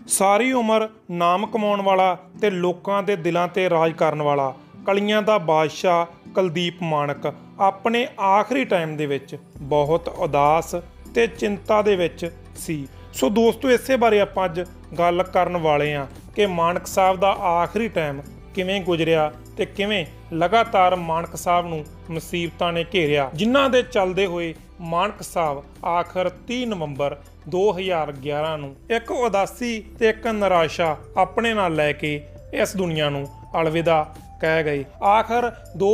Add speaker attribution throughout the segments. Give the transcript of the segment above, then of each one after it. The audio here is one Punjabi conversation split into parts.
Speaker 1: ਸਾਰੀ ਉਮਰ ਨਾਮ ਕਮਾਉਣ ਵਾਲਾ ਤੇ ਲੋਕਾਂ ਦੇ ਦਿਲਾਂ ਤੇ ਰਾਜ ਕਰਨ ਵਾਲਾ ਕਲੀਆਂ ਦਾ ਬਾਦਸ਼ਾਹ ਕੁਲਦੀਪ ਮਾਣਕ ਆਪਣੇ ਆਖਰੀ ਟਾਈਮ ਦੇ ਵਿੱਚ ਬਹੁਤ ਉਦਾਸ ਤੇ ਚਿੰਤਾ ਦੇ ਵਿੱਚ ਸੀ। ਸੋ ਦੋਸਤੋ, ਇਸੇ ਬਾਰੇ ਆਪਾਂ ਅੱਜ ਗੱਲ ਕਰਨ ਵਾਲੇ ਹਾਂ ਕਿ ਮਾਣਕ ਸਾਹਿਬ ਦਾ ਆਖਰੀ ਟਾਈਮ ਕਿਵੇਂ ਗੁਜ਼ਰਿਆ ਤੇ ਕਿਵੇਂ ਲਗਾਤਾਰ ਮਾਣਕ ਸਾਹਿਬ ਨੂੰ ਮੁਸੀਬਤਾਂ ਨੇ ਘੇਰਿਆ, ਜਿਨ੍ਹਾਂ ਦੇ ਚੱਲਦੇ ਹੋਏ ਮਾਣਕ ਸਾਹਿਬ ਆਖਰ 30 ਨਵੰਬਰ 2011 ਨੂੰ ਇੱਕ ਉਦਾਸੀ ਤੇ ਇੱਕ ਨਿਰਾਸ਼ਾ ਆਪਣੇ ਨਾਲ ਲੈ ਕੇ ਇਸ ਦੁਨੀਆ ਨੂੰ ਅਲਵਿਦਾ ਕਹਿ ਗਏ। ਆਖਰ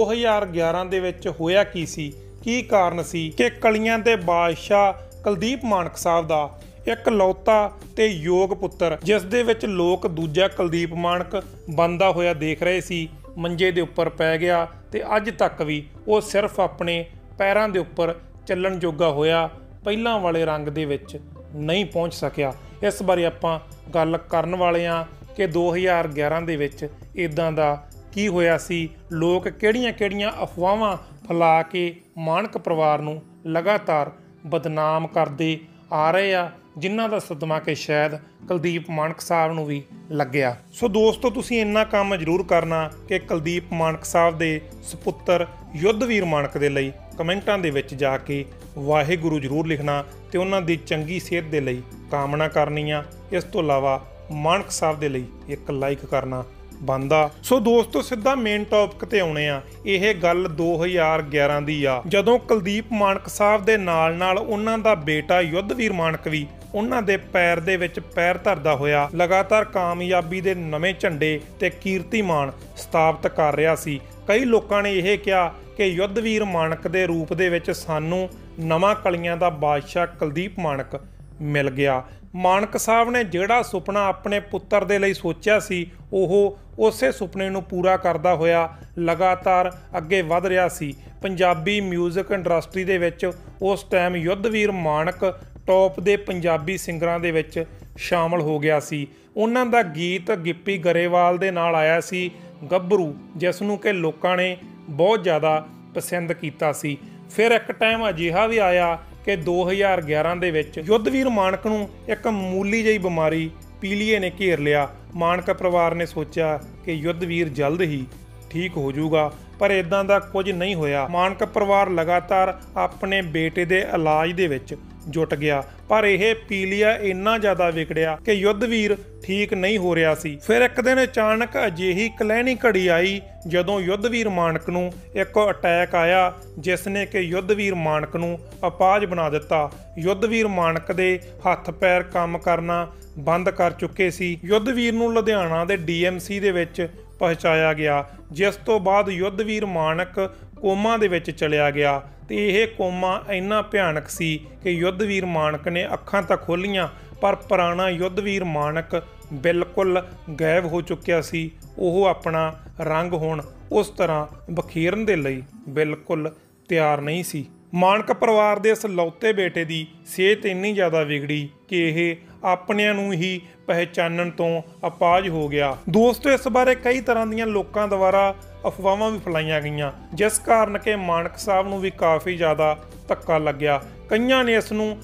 Speaker 1: 2011 ਦੇ ਵਿੱਚ ਹੋਇਆ ਕੀ ਸੀ, ਕੀ ਕਾਰਨ ਸੀ ਕਿ ਕਲੀਆਂ ਦੇ ਬਾਦਸ਼ਾਹ ਕੁਲਦੀਪ ਮਾਣਕ ਸਾਹਿਬ ਦਾ ਇਕਲੌਤਾ ਤੇ ਯੋਗ ਪੁੱਤਰ, ਜਿਸ ਦੇ ਵਿੱਚ ਲੋਕ ਦੂਜਾ ਕੁਲਦੀਪ ਮਾਣਕ ਬਣਦਾ ਹੋਇਆ ਦੇਖ ਰਹੇ ਸੀ, ਮੰਜੇ ਦੇ ਉੱਪਰ ਪੈ ਗਿਆ ਤੇ ਅੱਜ ਤੱਕ ਵੀ ਉਹ ਸਿਰਫ ਆਪਣੇ ਪੈਰਾਂ ਦੇ ਉੱਪਰ ਚੱਲਣ ਜੋਗਾ ਹੋਇਆ, ਪਹਿਲਾਂ ਵਾਲੇ ਰੰਗ ਦੇ ਵਿੱਚ ਨਹੀਂ ਪਹੁੰਚ ਸਕਿਆ। ਇਸ ਬਾਰੇ ਆਪਾਂ ਗੱਲ ਕਰਨ ਵਾਲੇ ਹਾਂ ਕਿ 2011 ਦੇ ਵਿੱਚ ਇਦਾਂ ਦਾ ਕੀ ਹੋਇਆ ਸੀ, ਲੋਕ ਕਿਹੜੀਆਂ ਅਫਵਾਹਾਂ ਫੈਲਾ ਕੇ ਮਾਣਕ ਪਰਿਵਾਰ ਨੂੰ ਲਗਾਤਾਰ ਬਦਨਾਮ ਕਰਦੇ ਆ ਰਹੇ ਆ, ਜਿਨ੍ਹਾਂ ਦਾ ਸਦਮਾ ਕਿ ਸ਼ਾਇਦ ਕੁਲਦੀਪ ਮਾਣਕ ਸਾਹਿਬ ਨੂੰ ਵੀ ਲੱਗਿਆ। ਸੋ ਦੋਸਤੋ, ਤੁਸੀਂ ਇੰਨਾ ਕੰਮ ਜ਼ਰੂਰ ਕਰਨਾ ਕਿ ਕੁਲਦੀਪ ਮਾਣਕ ਸਾਹਿਬ ਦੇ ਸੁਪੁੱਤਰ ਯੁੱਧਵੀਰ ਮਾਣਕ ਦੇ ਲਈ ਕਮੈਂਟਾਂ ਦੇ ਵਿੱਚ ਜਾ ਕੇ ਵਾਹਿਗੁਰੂ ਜ਼ਰੂਰ ਲਿਖਣਾ ਤੇ ਉਹਨਾਂ ਦੀ ਚੰਗੀ ਸਿਹਤ ਦੇ ਲਈ ਕਾਮਨਾ ਕਰਨੀ ਆ। ਇਸ ਤੋਂ ਇਲਾਵਾ ਮਾਣਕ ਸਾਹਿਬ ਦੇ ਲਈ ਇੱਕ ਲਾਈਕ ਕਰਨਾ ਬਣਦਾ। ਸੋ ਦੋਸਤੋ, ਸਿੱਧਾ ਮੇਨ ਟੌਪਿਕ ਤੇ ਆਉਣੇ ਆ। ਇਹ ਗੱਲ 2011 ਦੀ ਆ, ਜਦੋਂ ਕੁਲਦੀਪ ਮਾਣਕ ਸਾਹਿਬ ਦੇ ਨਾਲ ਉਹਨਾਂ ਦਾ ਬੇਟਾ ਯੁੱਧਵੀਰ ਮਾਣਕ ਵੀ ਉਹਨਾਂ ਦੇ ਪੈਰ ਦੇ ਵਿੱਚ ਪੈਰ ਧਰਦਾ ਹੋਇਆ ਲਗਾਤਾਰ ਕਾਮਯਾਬੀ ਦੇ ਨਵੇਂ ਝੰਡੇ ਤੇ ਕੀਰਤੀਮਾਨ ਸਥਾਪਿਤ ਕਰ ਰਿਹਾ ਸੀ। ਕਈ ਲੋਕਾਂ ਨੇ ਇਹ ਕਿਹਾ ਕਿ ਯੁੱਧਵੀਰ ਮਾਣਕ ਦੇ ਰੂਪ ਦੇ ਵਿੱਚ ਸਾਨੂੰ ਨਵਾਂ ਕਲੀਆਂ ਦਾ ਬਾਦਸ਼ਾਹ ਕੁਲਦੀਪ ਮਾਣਕ ਮਿਲ ਗਿਆ। ਮਾਣਕ ਸਾਹਿਬ ਨੇ ਜਿਹੜਾ ਸੁਪਨਾ ਆਪਣੇ ਪੁੱਤਰ ਦੇ ਲਈ ਸੋਚਿਆ ਸੀ, ਉਹ ਉਸੇ ਸੁਪਨੇ ਨੂੰ ਪੂਰਾ ਕਰਦਾ ਹੋਇਆ ਲਗਾਤਾਰ ਅੱਗੇ ਵਧ ਰਿਹਾ ਸੀ। ਪੰਜਾਬੀ ਮਿਊਜ਼ਿਕ ਇੰਡਸਟਰੀ ਦੇ ਵਿੱਚ ਉਸ ਟਾਈਮ ਯੁੱਧਵੀਰ ਮਾਣਕ ਟੌਪ ਦੇ ਪੰਜਾਬੀ ਸਿੰਗਰਾਂ ਦੇ ਵਿੱਚ ਸ਼ਾਮਲ ਹੋ ਗਿਆ ਸੀ। ਉਹਨਾਂ ਦਾ ਗੀਤ ਗਿੱਪੀ ਗਰੇਵਾਲ ਦੇ ਨਾਲ ਆਇਆ ਸੀ, ਗੱਭਰੂ, ਜਿਸ ਨੂੰ ਕਿ ਲੋਕਾਂ ਨੇ ਬਹੁਤ ਜ਼ਿਆਦਾ ਪਸੰਦ ਕੀਤਾ ਸੀ। ਫਿਰ ਇੱਕ ਟਾਈਮ ਅਜਿਹਾ ਵੀ ਆਇਆ ਕਿ 2011 ਦੇ ਵਿੱਚ ਯੁੱਧਵੀਰ ਮਾਣਕ ਨੂੰ ਇੱਕ ਮਾਮੂਲੀ ਜਿਹੀ ਬਿਮਾਰੀ ਪੀਲੀਏ ਨੇ ਘੇਰ ਲਿਆ। ਮਾਣਕ ਪਰਿਵਾਰ ਨੇ ਸੋਚਿਆ ਕਿ ਯੁੱਧਵੀਰ ਜਲਦ ਹੀ ਠੀਕ ਹੋ ਜਾਊਗਾ, ਪਰ ਇਦਾਂ ਦਾ ਕੁਝ ਨਹੀਂ ਹੋਇਆ। ਮਾਣਕ ਪਰਿਵਾਰ ਲਗਾਤਾਰ ਆਪਣੇ ਬੇਟੇ ਦੇ ਇਲਾਜ ਦੇ ਵਿੱਚ ਜੁਟ ਗਿਆ, ਪਰ ਇਹ ਪੀਲੀਆ ਇੰਨਾ ਜ਼ਿਆਦਾ ਵਿਗੜਿਆ ਕਿ ਯੁੱਧਵੀਰ ਠੀਕ ਨਹੀਂ ਹੋ ਰਿਹਾ ਸੀ। ਫਿਰ ਇੱਕ ਦਿਨ ਅਚਾਨਕ ਅਜਿਹੀ ਕਲੈਣੀ ਘੜੀ ਆਈ ਜਦੋਂ ਯੁੱਧਵੀਰ ਮਾਣਕ ਨੂੰ ਇੱਕ ਅਟੈਕ ਆਇਆ, ਜਿਸ ਨੇ ਕਿ ਯੁੱਧਵੀਰ ਮਾਣਕ ਨੂੰ ਅਪਾਹਜ ਬਣਾ ਦਿੱਤਾ। ਯੁੱਧਵੀਰ ਮਾਣਕ ਦੇ ਹੱਥ ਪੈਰ ਕੰਮ ਕਰਨਾ ਬੰਦ ਕਰ ਚੁੱਕੇ ਸੀ। ਯੁੱਧਵੀਰ ਨੂੰ ਲੁਧਿਆਣਾ ਦੇ DMC ਦੇ ਵਿੱਚ ਪਹੁੰਚਾਇਆ ਗਿਆ, ਜਿਸ ਤੋਂ ਬਾਅਦ ਯੁੱਧਵੀਰ ਮਾਣਕ ਕੋਮਾ ਦੇ ਵਿੱਚ ਚਲਿਆ ਗਿਆ ਤੇ ਇਹ ਕੋਮਾ ਇੰਨਾ ਭਿਆਨਕ ਸੀ ਕਿ ਯੁੱਧਵੀਰ ਮਾਣਕ ਨੇ ਅੱਖਾਂ ਤਾਂ ਖੋਲ੍ਹੀਆਂ, ਪਰ ਪੁਰਾਣਾ ਯੁੱਧਵੀਰ ਮਾਣਕ ਬਿਲਕੁਲ ਗਾਇਬ ਹੋ ਚੁੱਕਿਆ ਸੀ। ਉਹ ਆਪਣਾ ਰੰਗ ਹੁਣ ਉਸ ਤਰ੍ਹਾਂ ਬਖੇਰਨ ਦੇ ਲਈ ਬਿਲਕੁਲ ਤਿਆਰ ਨਹੀਂ ਸੀ। ਮਾਣਕ ਪਰਿਵਾਰ ਦੇ ਇਸ ਲੌਤੇ ਬੇਟੇ ਦੀ ਸਿਹਤ ਇੰਨੀ ਜ਼ਿਆਦਾ ਵਿਗੜੀ ਕਿ ਇਹ ਆਪਣਿਆਂ ਨੂੰ ਹੀ ਪਹਿਚਾਨਣ ਤੋਂ ਅਪਾਹਜ ਹੋ ਗਿਆ। ਦੋਸਤੋ, ਇਸ ਬਾਰੇ ਕਈ ਤਰ੍ਹਾਂ ਦੀਆਂ ਲੋਕਾਂ ਦੁਆਰਾ ਅਫਵਾਹਾਂ ਵੀ ਫੈਲਾਈਆਂ ਗਈਆਂ, ਜਿਸ ਕਾਰਨ ਕਿ ਮਾਣਕ ਸਾਹਿਬ ਨੂੰ ਵੀ ਕਾਫੀ ਜ਼ਿਆਦਾ ਧੱਕਾ ਲੱਗਿਆ। ਕਈਆਂ ਨੇ ਇਸ ਨੂੰ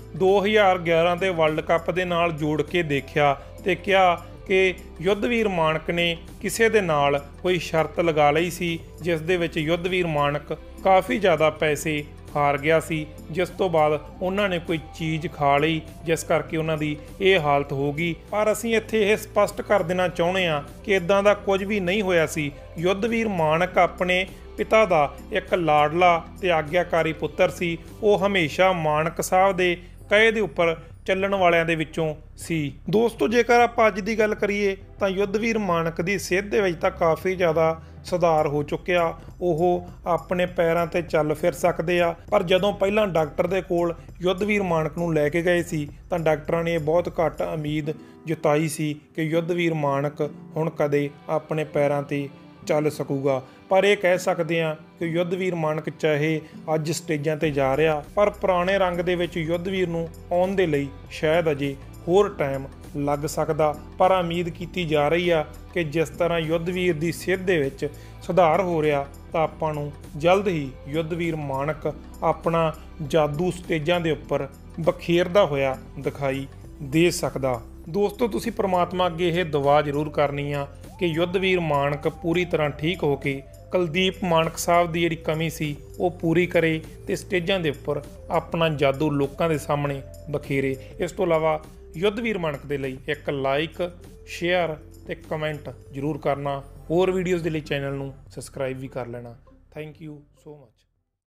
Speaker 1: 2011 ਦੇ ਵਰਲਡ ਕੱਪ ਦੇ ਨਾਲ ਜੋੜ ਕੇ ਦੇਖਿਆ ਤੇ ਕਿਹਾ ਕਿ ਯੁੱਧਵੀਰ ਮਾਣਕ ਨੇ ਕਿਸੇ ਦੇ ਨਾਲ ਕੋਈ ਸ਼ਰਤ ਲਗਾ ਲਈ ਸੀ, ਜਿਸ ਦੇ ਵਿੱਚ ਯੁੱਧਵੀਰ ਮਾਣਕ ਕਾਫੀ ਜ਼ਿਆਦਾ ਪੈਸੇ ਹਾਰ ਗਿਆ ਸੀ, ਜਿਸ ਤੋਂ ਬਾਅਦ ਉਹਨਾਂ ਨੇ ਕੋਈ ਚੀਜ਼ ਖਾ ਲਈ, ਜਿਸ ਕਰਕੇ ਉਹਨਾਂ ਦੀ ਇਹ ਹਾਲਤ ਹੋ ਗਈ। ਪਰ ਅਸੀਂ ਇੱਥੇ ਇਹ ਸਪਸ਼ਟ ਕਰ ਦੇਣਾ ਚਾਹੁੰਦੇ ਹਾਂ ਕਿ ਇਦਾਂ ਦਾ ਕੁਝ ਵੀ ਨਹੀਂ ਹੋਇਆ ਸੀ। ਯੁੱਧਵੀਰ ਮਾਣਕ ਆਪਣੇ ਪਿਤਾ ਦਾ ਇੱਕ ਲਾਡਲਾ ਤੇ ਆਗਿਆਕਾਰੀ ਪੁੱਤਰ ਸੀ। ਉਹ ਹਮੇਸ਼ਾ ਮਾਣਕ ਸਾਹਿਬ ਦੇ ਕਹੇ ਦੇ ਉੱਪਰ ਚੱਲਣ ਵਾਲਿਆਂ ਦੇ ਵਿੱਚੋਂ ਸੀ। ਦੋਸਤੋ, ਜੇਕਰ ਆਪਾਂ ਅੱਜ ਦੀ ਗੱਲ ਕਰੀਏ ਤਾਂ ਯੁੱਧਵੀਰ ਮਾਣਕ ਦੀ ਸਿਹਤ ਦੇ ਵਿੱਚ ਤਾਂ ਕਾਫੀ ਜ਼ਿਆਦਾ ਸੁਧਾਰ ਹੋ ਚੁੱਕਿਆ। ਉਹ ਆਪਣੇ ਪੈਰਾਂ ਤੇ ਚੱਲ ਫਿਰ ਸਕਦੇ ਆ, ਪਰ ਜਦੋਂ ਪਹਿਲਾਂ ਡਾਕਟਰ ਦੇ ਕੋਲ ਯੁੱਧਵੀਰ ਮਾਣਕ ਨੂੰ ਲੈ ਕੇ ਗਏ ਸੀ ਤਾਂ ਡਾਕਟਰਾਂ ਨੇ ਬਹੁਤ ਘੱਟ ਉਮੀਦ ਜਤਾਈ ਸੀ ਕਿ ਯੁੱਧਵੀਰ ਮਾਣਕ ਹੁਣ ਕਦੇ ਆਪਣੇ ਪੈਰਾਂ ਤੇ ਚੱਲ ਸਕੂਗਾ। ਪਰ ਇਹ ਕਹਿ ਸਕਦੇ ਹਾਂ ਕਿ ਯੁੱਧਵੀਰ ਮਾਣਕ ਚਾਹੇ ਅੱਜ ਸਟੇਜਾਂ ਤੇ ਜਾ ਰਿਹਾ, ਪਰ ਪੁਰਾਣੇ ਰੰਗ ਦੇ ਵਿੱਚ ਯੁੱਧਵੀਰ ਨੂੰ ਆਉਣ ਦੇ ਲਈ ਸ਼ਾਇਦ ਅਜੇ ਹੋਰ ਟਾਈਮ ਲੱਗ ਸਕਦਾ। ਪਰ ਉਮੀਦ ਕੀਤੀ ਜਾ ਰਹੀ ਆ ਕਿ ਜਿਸ ਤਰ੍ਹਾਂ ਯੁੱਧਵੀਰ ਦੀ ਸਿਹਤ ਦੇ ਵਿੱਚ ਸੁਧਾਰ ਹੋ ਰਿਹਾ ਤਾਂ ਆਪਾਂ ਨੂੰ ਜਲਦ ਹੀ ਯੁੱਧਵੀਰ ਮਾਣਕ ਆਪਣਾ ਜਾਦੂ ਸਟੇਜਾਂ ਦੇ ਉੱਪਰ ਬਖੇਰਦਾ ਹੋਇਆ ਦਿਖਾਈ ਦੇ ਸਕਦਾ। ਦੋਸਤੋ ਤੁਸੀਂ ਪ੍ਰਮਾਤਮਾ ਅੱਗੇ ਇਹ ਦੁਆ ਜ਼ਰੂਰ ਕਰਨੀ ਆ ਕਿ ਯੁੱਧਵੀਰ ਮਾਣਕ ਪੂਰੀ ਤਰ੍ਹਾਂ ਠੀਕ ਹੋ ਕੇ ਕੁਲਦੀਪ ਮਾਣਕ ਸਾਹਿਬ ਦੀ ਜਿਹੜੀ ਕਮੀ ਸੀ ਉਹ ਪੂਰੀ ਕਰੇ ਤੇ ਸਟੇਜਾਂ ਦੇ ਉੱਪਰ ਆਪਣਾ ਜਾਦੂ ਲੋਕਾਂ ਦੇ ਸਾਹਮਣੇ ਬਖੇਰੇ। ਇਸ ਤੋਂ ਇਲਾਵਾ ਯੁੱਧਵੀਰ ਮਾਣਕ ਦੇ ਲਈ ਇੱਕ ਲਾਈਕ, ਸ਼ੇਅਰ ਤੇ ਕਮੈਂਟ ਜ਼ਰੂਰ ਕਰਨਾ। ਹੋਰ ਵੀਡੀਓਜ਼ ਦੇ ਲਈ ਚੈਨਲ ਨੂੰ ਸਬਸਕ੍ਰਾਈਬ ਵੀ ਕਰ ਲੈਣਾ। Thank you so much.